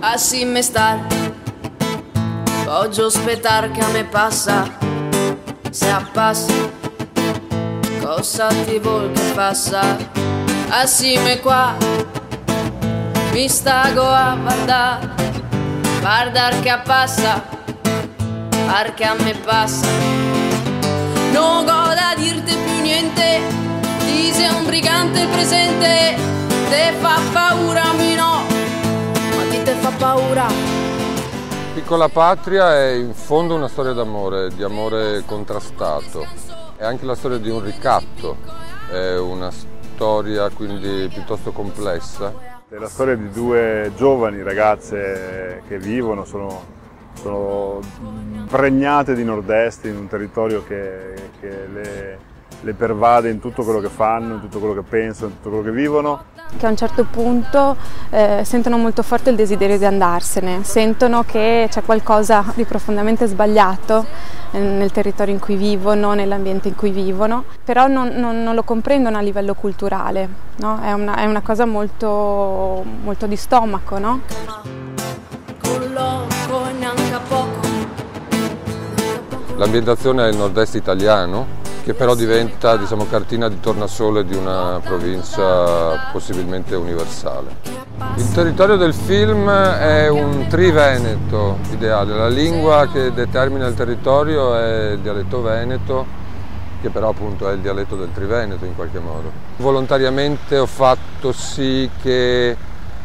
Así me estar, voglio aspettare che a me passa. Se passa, cosa ti vuol che passa? Así me qua, mi stago a guardar che passa, perché a me passa. Non ho da dirti più niente, ti sei un brigante presente, te fa paura, mi no, ma ti te fa paura. Piccola Patria è in fondo una storia d'amore, di amore contrastato. È anche la storia di un ricatto, è una storia quindi piuttosto complessa. È la storia di due giovani ragazze che vivono, sono pregnate di nord-est in un territorio che le pervade in tutto quello che fanno, in tutto quello che pensano, in tutto quello che vivono. Che a un certo punto sentono molto forte il desiderio di andarsene, sentono che c'è qualcosa di profondamente sbagliato nel territorio in cui vivono, nell'ambiente in cui vivono, però non lo comprendono a livello culturale, no? È una cosa molto, molto di stomaco, no? L'ambientazione è il nord-est italiano, che però diventa, diciamo, cartina di tornasole di una provincia possibilmente universale. Il territorio del film è un triveneto ideale, la lingua che determina il territorio è il dialetto veneto, che però appunto è il dialetto del triveneto in qualche modo. Volontariamente ho fatto sì che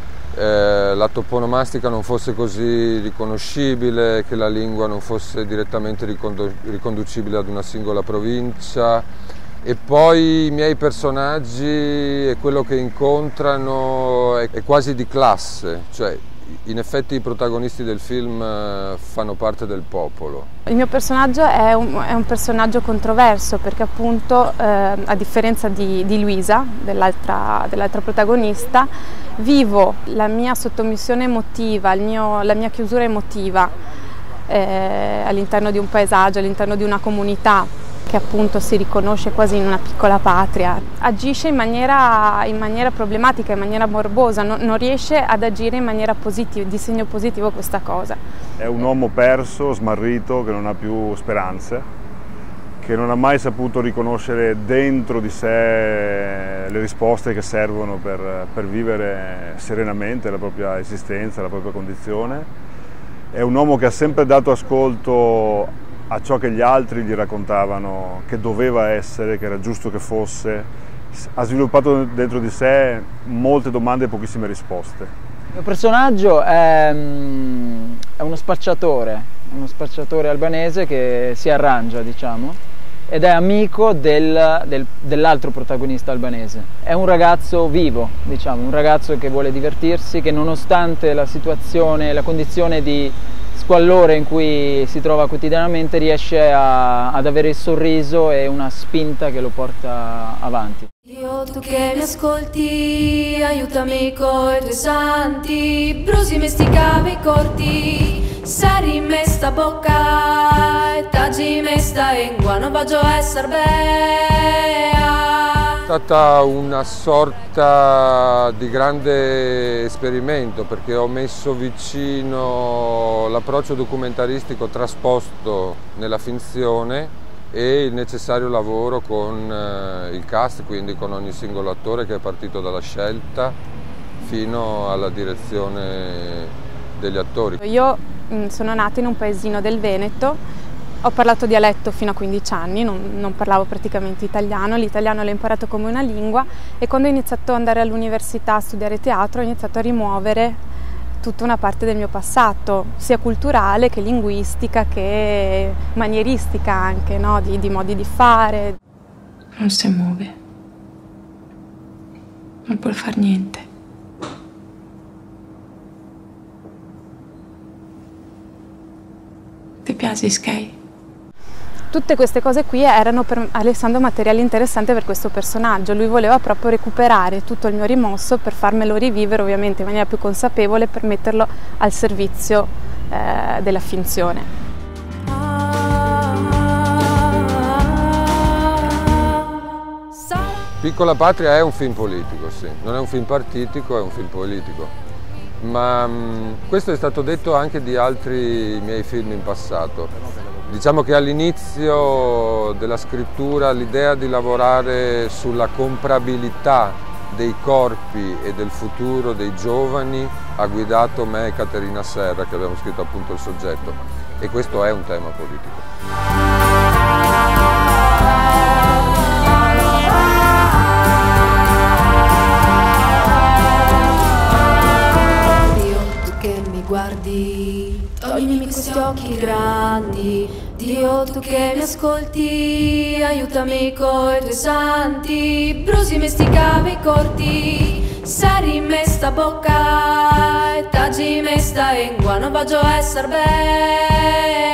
la toponomastica non fosse così riconoscibile, che la lingua non fosse direttamente riconducibile ad una singola provincia, e poi i miei personaggi e quello che incontrano è quasi di classe, cioè in effetti i protagonisti del film fanno parte del popolo. Il mio personaggio è un personaggio controverso perché appunto a differenza di Luisa, dell'altra protagonista, vivo la mia sottomissione emotiva, la mia chiusura emotiva all'interno di un paesaggio, all'interno di una comunità che appunto si riconosce quasi in una piccola patria. Agisce in maniera problematica, in maniera morbosa, non riesce ad agire in maniera positiva, di segno positivo questa cosa. È un uomo perso, smarrito, che non ha più speranze, che non ha mai saputo riconoscere dentro di sé le risposte che servono per vivere serenamente la propria esistenza, la propria condizione. È un uomo che ha sempre dato ascolto a ciò che gli altri gli raccontavano che doveva essere, che era giusto che fosse. Ha sviluppato dentro di sé molte domande e pochissime risposte. Il mio personaggio è uno spacciatore albanese che si arrangia, diciamo, ed è amico dell'altro protagonista albanese. È un ragazzo vivo, diciamo, un ragazzo che vuole divertirsi, che nonostante la situazione, la condizione di squallore in cui si trova quotidianamente riesce ad avere il sorriso e una spinta che lo porta avanti. Io tu che mi ascolti, aiutami coi tuoi santi, brusi me sti cavi corti, sari me sta bocca e taggi me sta lingua, non voglio essere bea. È stata una sorta di grande esperimento perché ho messo vicino l'approccio documentaristico trasposto nella finzione e il necessario lavoro con il cast, quindi con ogni singolo attore che è partito dalla scelta fino alla direzione degli attori. Io sono nata in un paesino del Veneto. Ho parlato dialetto fino a 15 anni, non parlavo praticamente italiano, l'italiano l'ho imparato come una lingua e quando ho iniziato ad andare all'università a studiare teatro ho iniziato a rimuovere tutta una parte del mio passato, sia culturale che linguistica che manieristica anche, no? di modi di fare. Non si muove, non può fare niente. Ti piace Sky? Tutte queste cose qui erano per Alessandro materiali interessanti per questo personaggio, lui voleva proprio recuperare tutto il mio rimosso per farmelo rivivere ovviamente in maniera più consapevole, per metterlo al servizio della finzione. Piccola Patria è un film politico, sì, non è un film partitico, è un film politico. ma questo è stato detto anche di altri miei film in passato. Diciamo che all'inizio della scrittura l'idea di lavorare sulla comprabilità dei corpi e del futuro dei giovani ha guidato me e Caterina Serra, che abbiamo scritto appunto il soggetto, e questo è un tema politico. Guardi, toglimi questi occhi grandi, Dio tu che mi ascolti, aiutami coi tuoi santi, brusimi sti cavi corti, sarimi sta bocca, e tagimi sta lingua, non voglio essere bene.